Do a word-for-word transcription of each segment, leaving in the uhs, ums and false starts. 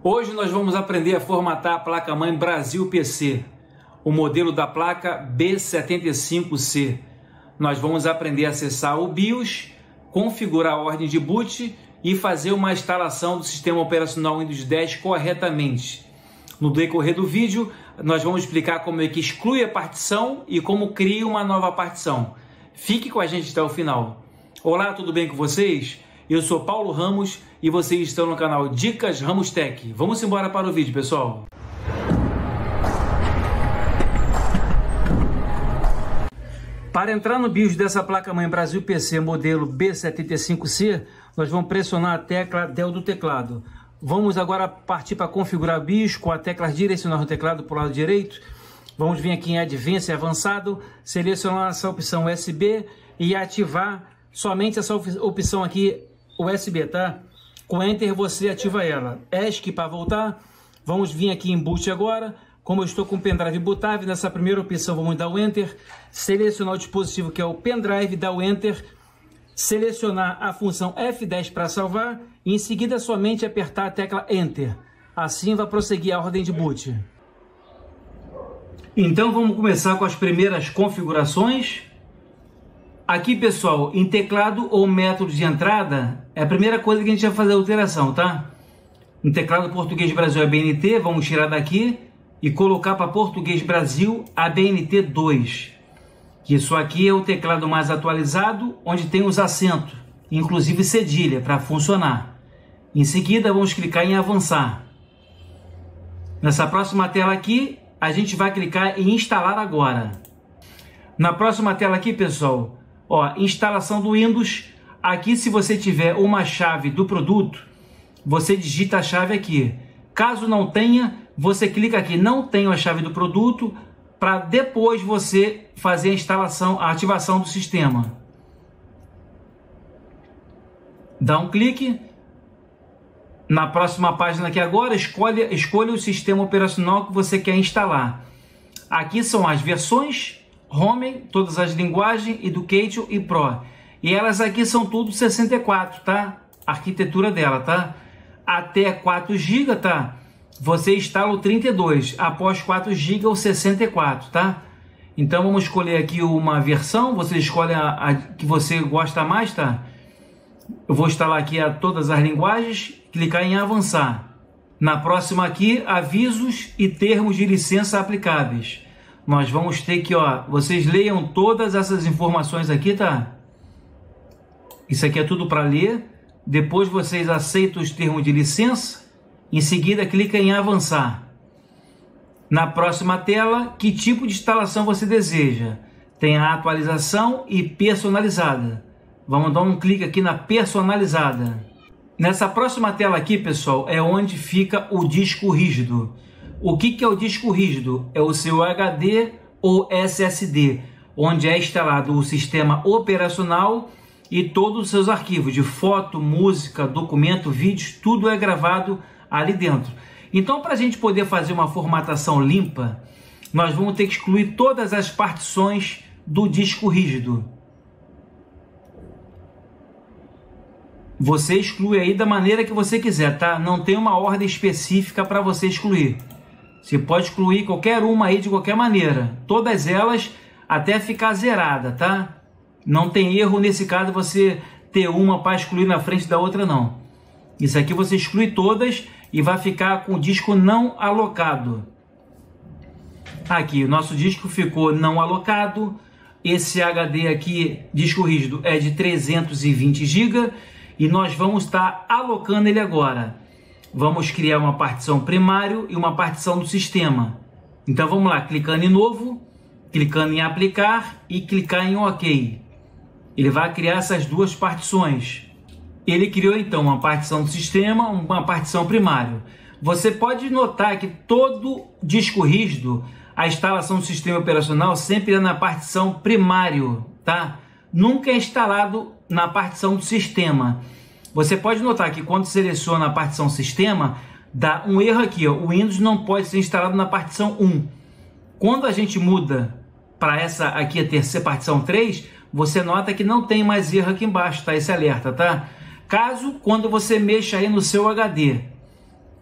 Hoje nós vamos aprender a formatar a placa-mãe Brasil P C, o modelo da placa B setenta e cinco C. Nós vamos aprender a acessar o BIOS, configurar a ordem de boot e fazer uma instalação do sistema operacional Windows dez corretamente. No decorrer do vídeo, nós vamos explicar como é que exclui a partição e como cria uma nova partição. Fique com a gente até o final. Olá, tudo bem com vocês? Eu sou Paulo Ramos e vocês estão no canal Dicas Ramos Tech. Vamos embora para o vídeo, pessoal. Para entrar no BIOS dessa placa-mãe Brasil P C modelo B setenta e cinco C, nós vamos pressionar a tecla Del do teclado. Vamos agora partir para configurar BIOS com a tecla direcional do teclado para o lado direito. Vamos vir aqui em Advanced Avançado, selecionar essa opção U S B e ativar somente essa opção aqui U S B, tá? Com Enter você ativa ela. ESC para voltar. Vamos vir aqui em Boot agora. Como eu estou com o pendrive bootável, nessa primeira opção vamos dar o Enter. Selecionar o dispositivo que é o pendrive, dar o Enter. Selecionar a função F dez para salvar. E em seguida somente apertar a tecla Enter. Assim vai prosseguir a ordem de boot. Então vamos começar com as primeiras configurações. Aqui, pessoal, em teclado ou método de entrada, é a primeira coisa que a gente vai fazer a alteração, tá? Em teclado português Brasil A B N T, vamos tirar daqui e colocar para português Brasil A B N T dois. Isso aqui é o teclado mais atualizado, onde tem os acentos, inclusive cedilha, para funcionar. Em seguida, vamos clicar em avançar. Nessa próxima tela aqui, a gente vai clicar em instalar agora. Na próxima tela aqui, pessoal, ó, instalação do Windows. Aqui, se você tiver uma chave do produto, você digita a chave aqui. Caso não tenha, você clica aqui, não tenho a chave do produto, para depois você fazer a instalação, a ativação do sistema. Dá um clique. Na próxima página aqui agora, escolha, escolha o sistema operacional que você quer instalar. Aqui são as versões, Home, todas as linguagens, Education e Pro. E elas aqui são tudo sessenta e quatro, tá? A arquitetura dela, tá? Até quatro gigas, tá? Você instala o trinta e dois. Após quatro gigas, o sessenta e quatro, tá? Então vamos escolher aqui uma versão. Você escolhe a, a que você gosta mais, tá? Eu vou instalar aqui a todas as linguagens. Clicar em avançar. Na próxima aqui, avisos e termos de licença aplicáveis. Nós vamos ter que, ó, vocês leiam todas essas informações aqui, tá? Isso aqui é tudo para ler. Depois vocês aceitam os termos de licença. Em seguida, clica em avançar. Na próxima tela, que tipo de instalação você deseja? Tem a atualização e personalizada. Vamos dar um clique aqui na personalizada. Nessa próxima tela aqui, pessoal, é onde fica o disco rígido. O que que é o disco rígido? É o seu H D ou S S D, onde é instalado o sistema operacional e todos os seus arquivos de foto, música, documento, vídeos, tudo é gravado ali dentro. Então, para a gente poder fazer uma formatação limpa, nós vamos ter que excluir todas as partições do disco rígido. Você exclui aí da maneira que você quiser, tá? Não tem uma ordem específica para você excluir. Você pode excluir qualquer uma aí de qualquer maneira. Todas elas até ficar zerada, tá? Não tem erro nesse caso você ter uma para excluir na frente da outra, não. Isso aqui você exclui todas e vai ficar com o disco não alocado. Aqui, o nosso disco ficou não alocado. Esse H D aqui, disco rígido, é de trezentos e vinte gigas. E nós vamos estar alocando ele agora. Vamos criar uma partição primário e uma partição do sistema. Então vamos lá, clicando em novo, clicando em aplicar e clicar em OK. Ele vai criar essas duas partições. Ele criou então uma partição do sistema, uma partição primário. Você pode notar que todo disco rígido, a instalação do sistema operacional sempre é na partição primário, tá? Nunca é instalado na partição do sistema. Você pode notar que quando seleciona a partição sistema, dá um erro aqui, ó. O Windows não pode ser instalado na partição um. Quando a gente muda para essa aqui, a terceira partição três, você nota que não tem mais erro aqui embaixo, tá? Esse alerta, tá? Caso, quando você mexa aí no seu H D,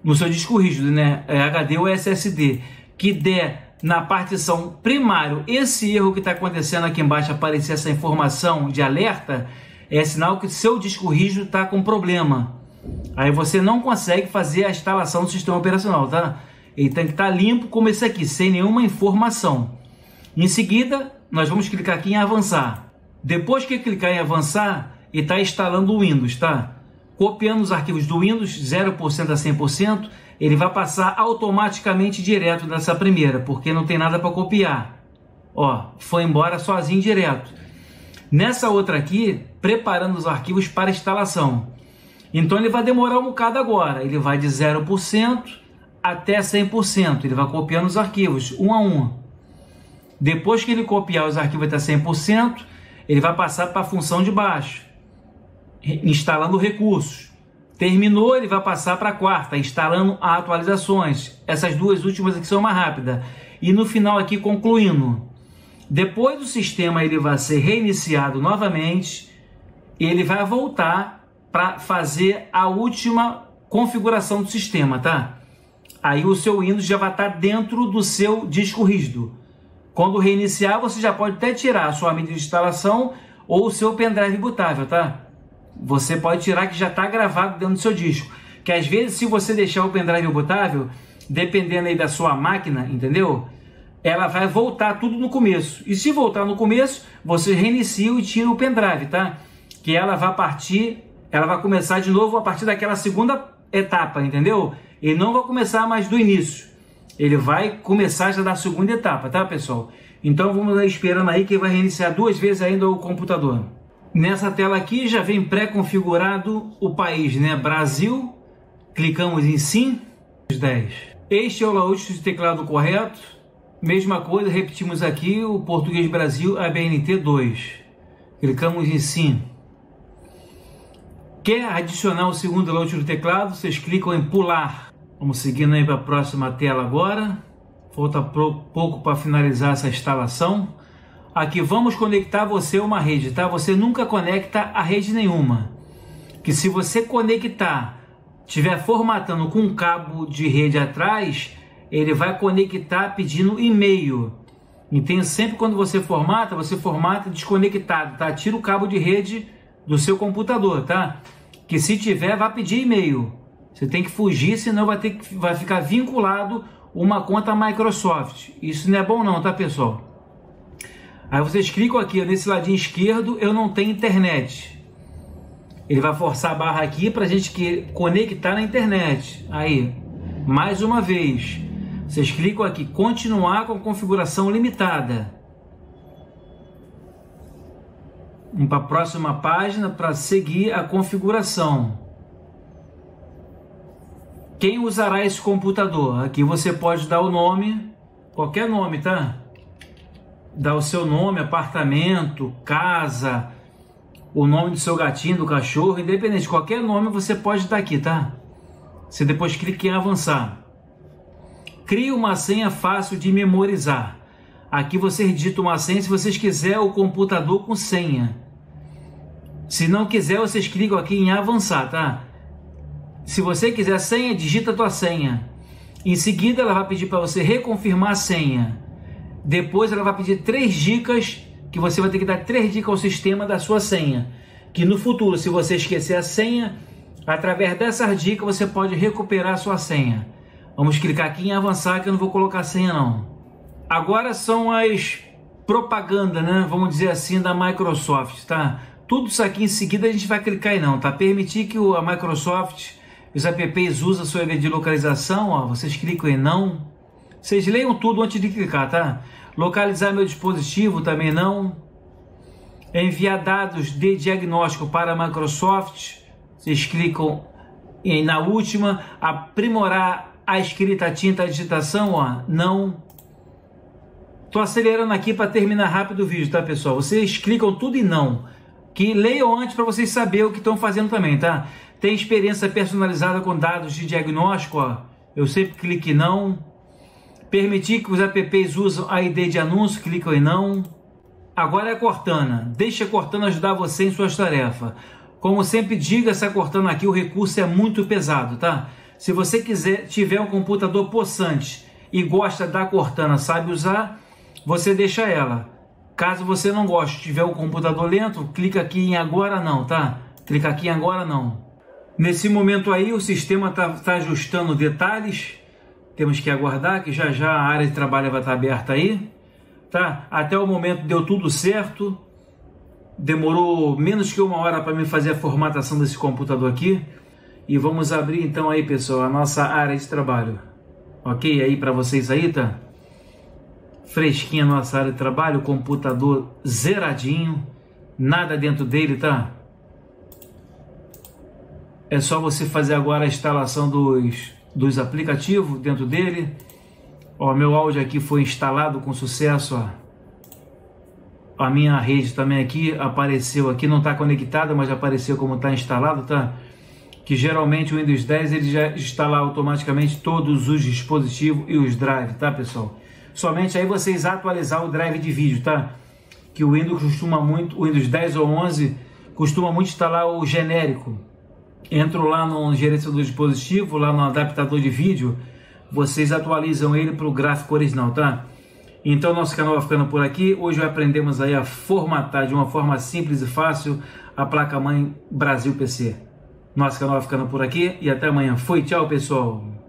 no seu disco rígido, né, é H D ou S S D, que der na partição primário esse erro que está acontecendo aqui embaixo, aparecer essa informação de alerta, é sinal que seu disco rígido está com problema. Aí você não consegue fazer a instalação do sistema operacional, tá? Ele tem que estar limpo como esse aqui, sem nenhuma informação. Em seguida, nós vamos clicar aqui em avançar. Depois que clicar em avançar, ele está instalando o Windows, tá? Copiando os arquivos do Windows, zero por cento a cem por cento, ele vai passar automaticamente direto dessa primeira, porque não tem nada para copiar. Ó, foi embora sozinho direto. Nessa outra aqui, preparando os arquivos para instalação. Então ele vai demorar um bocado agora. Ele vai de zero por cento até cem por cento. Ele vai copiando os arquivos, um a um. Depois que ele copiar os arquivos até cem por cento, ele vai passar para a função de baixo, instalando recursos. Terminou, ele vai passar para a quarta, instalando atualizações. Essas duas últimas aqui são mais rápidas. E no final aqui, concluindo. Depois do sistema ele vai ser reiniciado novamente. E ele vai voltar para fazer a última configuração do sistema, tá? Aí o seu Windows já vai estar dentro do seu disco rígido. Quando reiniciar, você já pode até tirar a sua mídia de instalação ou o seu pendrive bootável, tá? Você pode tirar que já está gravado dentro do seu disco. Que às vezes, se você deixar o pendrive bootável, dependendo aí da sua máquina, entendeu? Ela vai voltar tudo no começo. E se voltar no começo, você reinicia e tira o pendrive, tá? Que ela vai partir, ela vai começar de novo a partir daquela segunda etapa, entendeu? Ele não vai começar mais do início. Ele vai começar já da segunda etapa, tá, pessoal? Então vamos esperando aí que ele vai reiniciar duas vezes ainda o computador. Nessa tela aqui já vem pré-configurado o país, né? Brasil. Clicamos em sim. dez. Este é o layout de teclado correto. Mesma coisa, repetimos aqui o português Brasil A B N T dois. Clicamos em sim. Quer adicionar o segundo layout do teclado? Vocês clicam em pular. Vamos seguindo aí para a próxima tela agora. Falta pouco para finalizar essa instalação. Aqui vamos conectar você a uma rede, tá? Você nunca conecta a rede nenhuma. Que se você conectar, tiver formatando com um cabo de rede atrás, ele vai conectar pedindo e-mail. Então sempre quando você formata, você formata desconectado, tá? Tira o cabo de rede do seu computador, tá? Que se tiver, vai pedir e-mail. Você tem que fugir, senão vai, ter que, vai ficar vinculado uma conta Microsoft. Isso não é bom não, tá, pessoal? Aí vocês clicam aqui, nesse ladinho esquerdo, eu não tenho internet. Ele vai forçar a barra aqui para a gente que conectar na internet. Aí, mais uma vez, vocês clicam aqui, continuar com configuração limitada. Vamos para a próxima página para seguir a configuração. Quem usará esse computador? Aqui você pode dar o nome, qualquer nome, tá? Dá o seu nome, apartamento, casa, o nome do seu gatinho, do cachorro, independente de qualquer nome você pode dar aqui, tá? Você depois clica em avançar. Crie uma senha fácil de memorizar. Aqui você digita uma senha se vocês quiserem o computador com senha. Se não quiser, vocês clicam aqui em avançar, tá? Se você quiser a senha, digita a tua senha. Em seguida, ela vai pedir para você reconfirmar a senha. Depois, ela vai pedir três dicas, que você vai ter que dar três dicas ao sistema da sua senha. Que no futuro, se você esquecer a senha, através dessas dicas, você pode recuperar a sua senha. Vamos clicar aqui em avançar, que eu não vou colocar senha, não. Agora são as propagandas, né? Vamos dizer assim, da Microsoft, tá? Tudo isso aqui em seguida a gente vai clicar em não, tá? Permitir que a Microsoft, os apps usem a sua I D de localização, ó, vocês clicam em não. Vocês leiam tudo antes de clicar, tá? Localizar meu dispositivo também não. Enviar dados de diagnóstico para a Microsoft, vocês clicam em na última. Aprimorar a escrita, a tinta, a digitação, ó, não. Tô acelerando aqui para terminar rápido o vídeo, tá, pessoal? Vocês clicam tudo em não. Que leiam antes para vocês saberem o que estão fazendo também, tá? Tem experiência personalizada com dados de diagnóstico, ó. Eu sempre clico em não. Permitir que os apps usem a I D de anúncio, clicam em não. Agora é a Cortana. Deixa a Cortana ajudar você em suas tarefas. Como sempre digo, essa Cortana aqui, o recurso é muito pesado, tá? Se você quiser, tiver um computador possante e gosta da Cortana, sabe usar, você deixa ela. Caso você não goste, tiver um computador lento, clica aqui em agora não, tá? Clica aqui em agora não. Nesse momento aí o sistema está tá ajustando detalhes. Temos que aguardar que já já a área de trabalho vai estar aberta aí, tá? Até o momento deu tudo certo. Demorou menos que uma hora para me fazer a formatação desse computador aqui. E vamos abrir então aí, pessoal, a nossa área de trabalho. Ok? Aí para vocês aí, tá? Fresquinha a nossa área de trabalho, computador zeradinho, nada dentro dele, tá? É só você fazer agora a instalação dos, dos aplicativos dentro dele. Ó, meu áudio aqui foi instalado com sucesso, ó. A minha rede também aqui apareceu aqui, não está conectada, mas apareceu como está instalado, tá? Que geralmente o Windows dez ele já instala automaticamente todos os dispositivos e os drives, tá, pessoal? Somente aí vocês atualizar o drive de vídeo, tá? Que o Windows costuma muito, o Windows dez ou onze costuma muito instalar o genérico. Entro lá no gerenciador do dispositivo, lá no adaptador de vídeo, vocês atualizam ele para o gráfico original, tá? Então nosso canal vai ficando por aqui. Hoje aprendemos aí a formatar de uma forma simples e fácil a placa-mãe Brasil P C. Nosso canal vai ficando por aqui e até amanhã. Foi, tchau, pessoal!